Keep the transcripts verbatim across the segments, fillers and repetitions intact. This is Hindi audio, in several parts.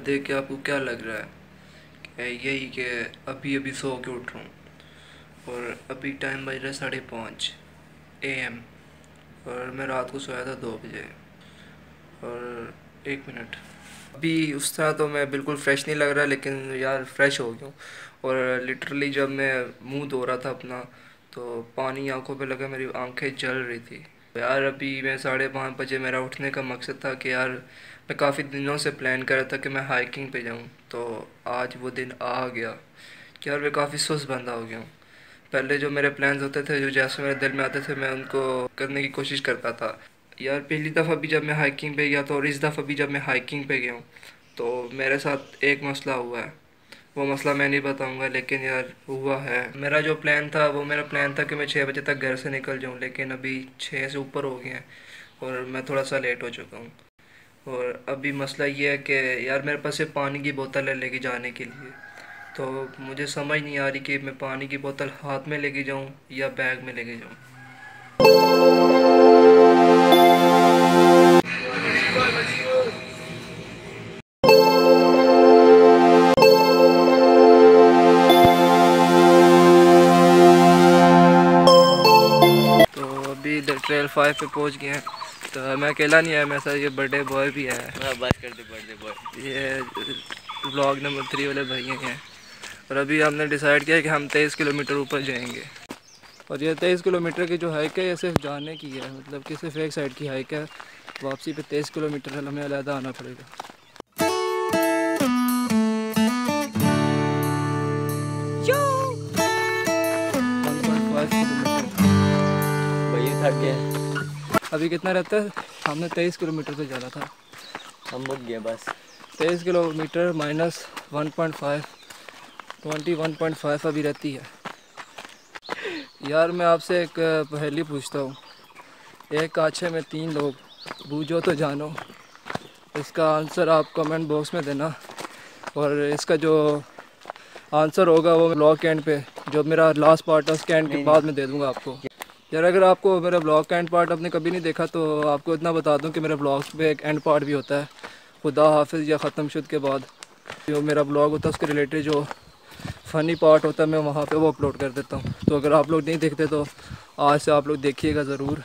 देख के आपको क्या लग रहा है? क्या यही कि अभी अभी सो के उठ रहा हूँ और अभी टाइम बज रहा है साढ़े पाँच ए एम और मैं रात को सोया था दो बजे और एक मिनट। अभी उस तरह तो मैं बिल्कुल फ्रेश नहीं लग रहा, लेकिन यार फ्रेश हो गया हूँ। और लिटरली जब मैं मुंह धो रहा था अपना तो पानी आंखों पे लगा, मेरी आंखें जल रही थी यार। अभी मैं साढ़े पाँच बजे मेरा उठने का मकसद था कि यार मैं काफ़ी दिनों से प्लान कर रहा था कि मैं हाइकिंग पे जाऊँ, तो आज वो दिन आ गया कि यार मैं काफ़ी सुस्त बंदा हो गया हूँ। पहले जो मेरे प्लान्स होते थे, जो जैसे मेरे दिल में आते थे, मैं उनको करने की कोशिश करता था यार। पहली दफ़ा भी जब मैं हाइकिंग पे गया तो और इस दफ़ा भी जब मैं हाइकिंग पे गया हूँ तो मेरे साथ एक मसला हुआ है। वो मसला मैं नहीं बताऊंगा, लेकिन यार हुआ है। मेरा जो प्लान था वो मेरा प्लान था कि मैं छः बजे तक घर से निकल जाऊँ, लेकिन अभी छः से ऊपर हो गए हैं और मैं थोड़ा सा लेट हो चुका हूँ। और अभी मसला ये है कि यार मेरे पास सिर्फ पानी की बोतल है लेके जाने के लिए, तो मुझे समझ नहीं आ रही कि मैं पानी की बोतल हाथ में लेके जाऊँ या बैग में लेके जाऊँ। अभी इधर ट्रेल फाइव पे पहुंच गए हैं, तो मैं अकेला नहीं आया, मेरे साथ ये बर्थडे बॉय भी है। बात कर दे बर्थडे बॉय। ये ब्लॉग नंबर थ्री वाले भैया हैं। और अभी हमने डिसाइड किया कि हम तेईस किलोमीटर ऊपर जाएंगे। और ये तेईस किलोमीटर की जो हाइक है ये सिर्फ जाने की है, मतलब कि सिर्फ एक साइड की हाइक है। वापसी पे तेईस किलोमीटर हमें अलहदा आना पड़ेगा। भैया थक गए। अभी कितना रहता है? हमने तेईस किलोमीटर पे जाना था, हम रुक गए बस। तेईस kilometre minus one point five twenty one point five अभी रहती है। यार मैं आपसे एक पहेली पूछता हूँ। एक काछे में तीन लोग, बूझो तो जानो। इसका आंसर आप कमेंट बॉक्स में देना, और इसका जो आंसर होगा वो ब्लॉग के एंड पे, जो मेरा लास्ट पार्ट है उसके एंड के बाद में दे दूँगा आपको। यार अगर आपको मेरा ब्लॉग का एंड पार्ट आपने कभी नहीं देखा तो आपको इतना बता दूं कि मेरा ब्लॉग पे एक एंड पार्ट भी होता है। खुदा हाफिज़ या ख़त्म शुद के बाद जो मेरा ब्लॉग होता है उसके रिलेटेड जो फ़नी पार्ट होता है मैं वहाँ पे वो अपलोड कर देता हूँ। तो अगर आप लोग नहीं देखते तो आज से आप लोग देखिएगा ज़रूर।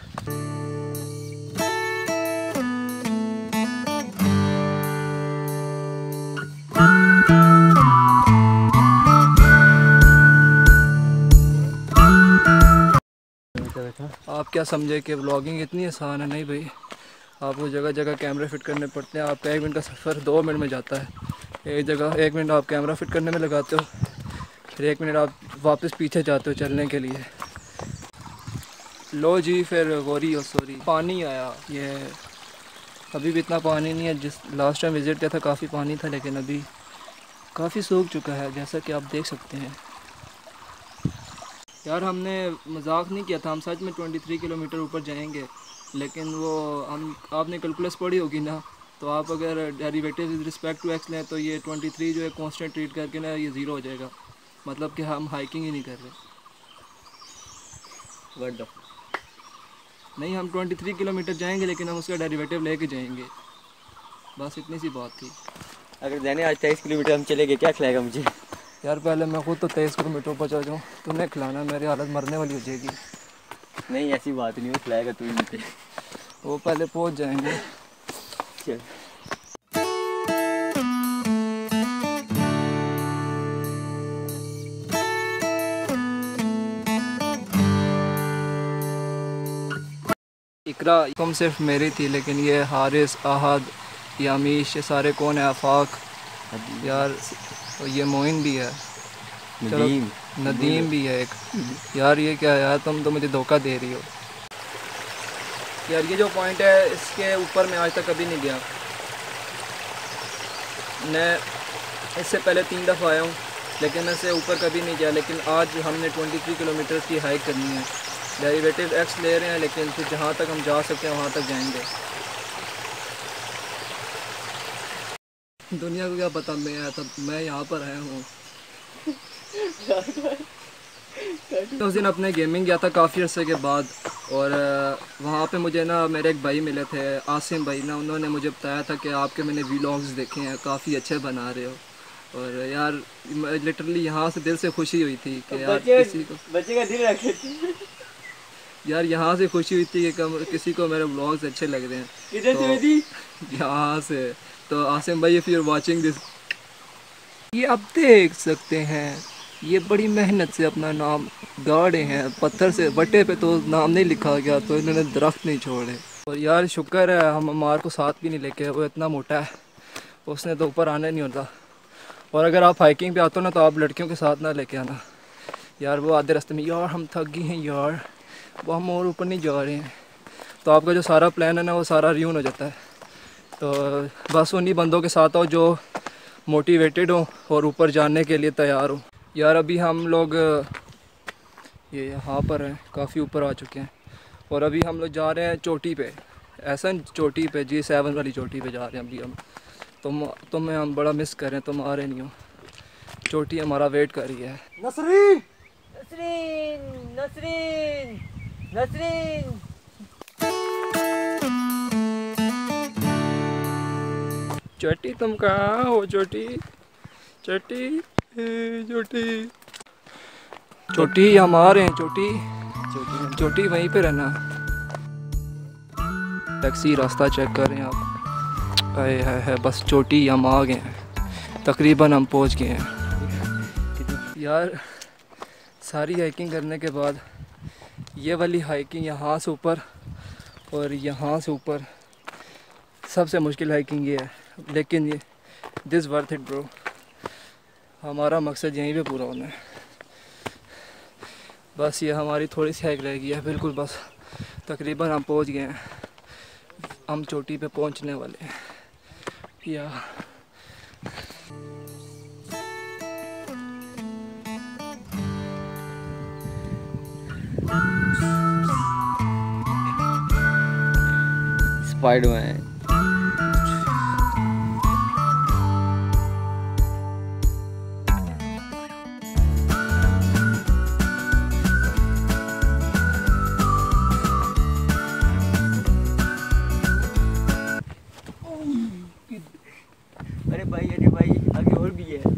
आप क्या समझे कि व्लॉगिंग इतनी आसान है? नहीं भाई, आपको जगह जगह कैमरे फिट करने पड़ते हैं। आपका एक मिनट का सफ़र दो मिनट में जाता है। एक जगह एक मिनट आप कैमरा फिट करने में लगाते हो, फिर एक मिनट आप वापस पीछे जाते हो चलने के लिए। लो जी, फिर गौरी और सॉरी पानी आया। ये अभी भी इतना पानी नहीं है, जिस लास्ट टाइम विज़िट किया था काफ़ी पानी था, लेकिन अभी काफ़ी सूख चुका है जैसा कि आप देख सकते हैं। यार हमने मजाक नहीं किया था, हम सच में तेईस किलोमीटर ऊपर जाएंगे, लेकिन वो हम आपने कैलकुलस पढ़ी होगी ना, तो आप अगर derivative with respect to x लें तो ये तेईस जो है कांस्टेंट ट्रीट करके ना ये ज़ीरो हो जाएगा, मतलब कि हम हाइकिंग ही नहीं कर रहे। वर्ड नहीं, हम तेईस किलोमीटर जाएंगे लेकिन हम उसका डेरिवेटिव लेके जाएंगे, बस इतनी सी बात थी। अगर जाने आज तेईस किलोमीटर हम चले गए, क्या खिलाएगा मुझे? यार पहले मैं खुद तो तेईस किलोमीटर ऊपर चल जाऊँ, तुम्हें खिलाना, मेरी हालत मरने वाली हो जाएगी। नहीं ऐसी बात नहीं, वो खिलाएगा तू ही मुझे। वो पहले पहुँच जाएंगे। चल इकरा तुम सिर्फ मेरी थी, लेकिन ये हारिस, आहद, ये अमीश, ये सारे कौन है? आफाक यार, और ये मोइन भी है। चलो नदीम नदीम भी है एक। यार ये क्या है यार, तुम तो मुझे धोखा दे रही हो यार। ये जो पॉइंट है इसके ऊपर मैं आज तक कभी नहीं गया। मैं इससे पहले तीन दफ़ा आया हूँ लेकिन मैं इससे ऊपर कभी नहीं गया। लेकिन आज हमने तेईस किलोमीटर की हाइक करनी है। डेरिवेटिव एक्स ले रहे हैं, लेकिन फिर जहाँ तक हम जा सकते हैं वहाँ तक जाएंगे। दुनिया को क्या पता मैं आया था, मैं यहाँ पर आया हूँ। उस दिन अपने गेमिंग गया था काफ़ी अर्से के बाद, और वहाँ पे मुझे ना मेरे एक भाई मिले थे, आसिम भाई ना, उन्होंने मुझे बताया था कि आपके मैंने वीलॉग्स देखे हैं, काफ़ी अच्छे बना रहे हो। और यार लिटरली यहाँ से दिल से खुशी हुई थी कि यार किसी को बच्चे का दिल रखे यार यहाँ से खुशी हुई थी कि कम, किसी को मेरे व्लॉग्स अच्छे लग रहे हैं। किधर तो से हुई थी? यहाँ से। तो आसिम भाई if you are watching this, ये आप देख सकते हैं, ये बड़ी मेहनत से अपना नाम गाड़े हैं पत्थर से, बट्टे पे तो नाम नहीं लिखा गया तो इन्होंने दरख्त नहीं छोड़े। और यार शुक्र है हम अमार को साथ भी नहीं लेके, वो इतना मोटा है, उसने तो ऊपर आने नहीं होता। और अगर आप हाइकिंग पे आते हो ना तो आप लड़कियों के साथ ना लेके आना यार, वो आधे रास्ते में यार हम थक गए हैं यार, वो हम और ऊपर नहीं जा रहे हैं, तो आपका जो सारा प्लान है ना वो सारा रियून हो जाता है। तो बस उन्हीं बंदों के साथ आओ जो मोटिवेटेड हो और ऊपर जाने के लिए तैयार हो। यार अभी हम लोग ये यहाँ पर हैं, काफ़ी ऊपर आ चुके हैं, और अभी हम लोग जा रहे हैं चोटी पे, ऐसा चोटी पे, जी सेवन वाली चोटी पे जा रहे हैं अभी हम। तुम तुम्हें हम बड़ा मिस कर रहे हैं, तुम आ रहे नहीं हो, चोटी हमारा वेट कर रही है। नसरीन नसरीन नसरीन नसरीन चोटी तुम कहाँ हो? चोटी चोटी चोटी चोटी हम आ रहे हैं, चोटी चोटी वहीं पे रहना। टैक्सी रास्ता चेक कर रहे हैं आप, आए है, है बस चोटी हम आ गए हैं, तकरीबन हम पहुंच गए हैं। यार सारी हाइकिंग करने के बाद ये वाली हाइकिंग यहाँ से ऊपर और यहाँ से ऊपर सबसे मुश्किल हाइकिंग ये है, लेकिन ये दिस वर्थ इट ब्रो, हमारा मकसद यहीं पे पूरा होना है। बस ये हमारी थोड़ी सी हाइक रह गई है, बिल्कुल बस तकरीबन हम पहुंच गए हैं, हम चोटी पे पहुंचने वाले हैं। या स्पाइडरमैन अरे भाई अरे भाई आगे और भी है।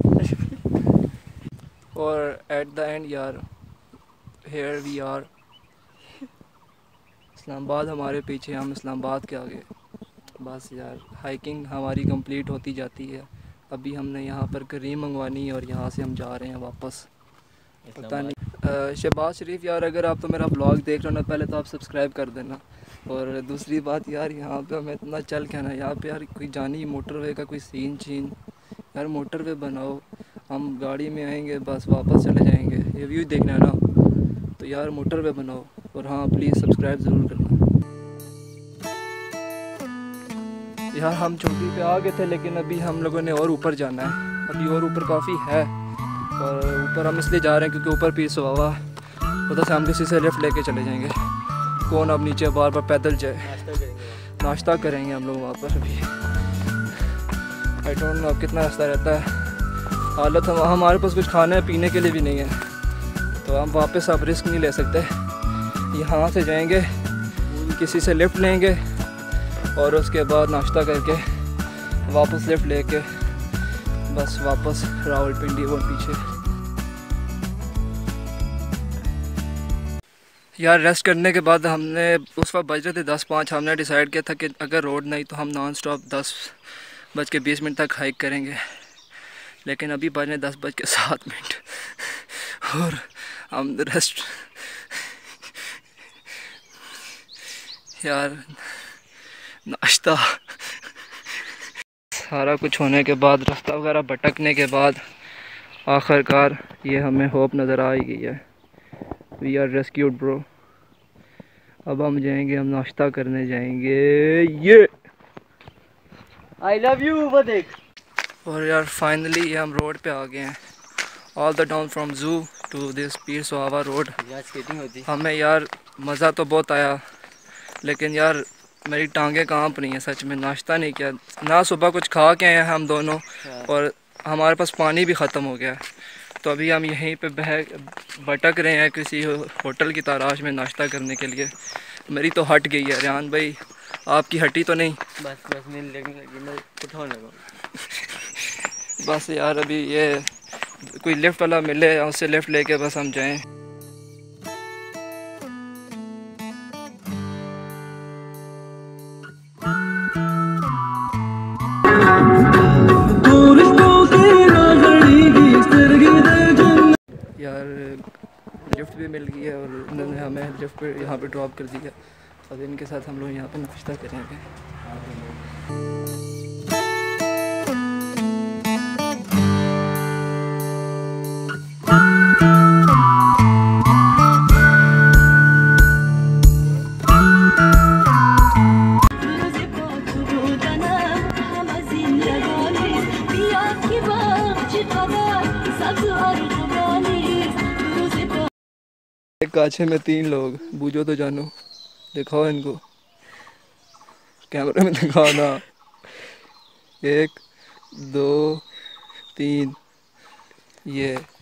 और एट द एंड यार हेयर वी आर, इस्लामाबाद हमारे पीछे, हम इस्लामाबाद के आगे। बस यार हाइकिंग हमारी कंप्लीट होती जाती है, अभी हमने यहाँ पर करीम मंगवानी है और यहाँ से हम जा रहे हैं वापस, पता नहीं। शहबाज शरीफ यार अगर आप तो मेरा ब्लॉग देख रहे हो ना, पहले तो आप सब्सक्राइब कर देना, और दूसरी बात यार यहाँ पे हमें इतना चल के ना, यहाँ पे यार कोई जानी मोटरवे का कोई सीन शीन, यार मोटरवे बनाओ, हम गाड़ी में आएंगे बस वापस चले जाएंगे, ये व्यू देखना है ना, तो यार मोटरवे बनाओ, और हाँ प्लीज़ सब्सक्राइब ज़रूर करना। यार हम चोटी पे आ गए थे, लेकिन अभी हम लोगों ने और ऊपर जाना है, अभी और ऊपर काफ़ी है, और ऊपर हम इसलिए जा रहे हैं क्योंकि ऊपर पीस हुआ हुआ, उधर से हम किसी से लिफ्ट लेके चले जाएंगे, कौन अब नीचे बार बार पैदल जाए, नाश्ता करेंगे हम लोग वहाँ पर। अभी आई डोंट नो अब कितना रास्ता रहता है, हालत हम हमारे पास कुछ खाने पीने के लिए भी नहीं है, तो हम वापस अब रिस्क नहीं ले सकते, यहाँ से जाएंगे, किसी से लिफ्ट लेंगे, और उसके बाद नाश्ता करके वापस लिफ्ट लेके बस वापस रावलपिंडी वो पीछे। यार रेस्ट करने के बाद हमने उस वक्त बज रहे थे दस पाँच, हमने डिसाइड किया था कि अगर रोड नहीं तो हम नॉन स्टॉप दस बज के बीस मिनट तक हाइक करेंगे, लेकिन अभी बज रहे दस बज के सात मिनट और हम रेस्ट यार नाश्ता सारा कुछ होने के बाद, रास्ता वगैरह भटकने के बाद आखिरकार ये हमें होप नज़र आ ही गई है, वी आर रेस्क्यूड ब्रो। अब हम जाएंगे, हम नाश्ता करने जाएंगे, ये आई लव यू वो देख। और यार फाइनली हम रोड पे आ गए हैं, all the down from zoo to this Pir Suhawa road. यार स्केटिंग होती हमें यार मज़ा तो बहुत आया, लेकिन यार मेरी टांगें कांप रही हैं सच में, नाश्ता नहीं किया ना, सुबह कुछ खा के आए हैं हम दोनों, और हमारे पास पानी भी ख़त्म हो गया, तो अभी हम यहीं पे बह भटक रहे हैं किसी होटल की तलाश में नाश्ता करने के लिए। मेरी तो हट गई है रियान भाई, आपकी हटी तो नहीं? बस बस नींद लगने लगी, मैं उठाने लगा। बस यार अभी ये कोई लिफ्ट वाला मिले, उससे लिफ्ट लेके बस हम जाएं। यार लिफ्ट भी मिल गई है और उन्होंने हमें लिफ्ट पे यहाँ पे ड्रॉप कर दिया। अब इनके साथ हम लोग यहाँ पे नाश्ता करेंगे। एक काछे में तीन लोग, बूझो तो जानो, दिखाओ इनको, कैमरे में दिखाओ ना। एक दो तीन, ये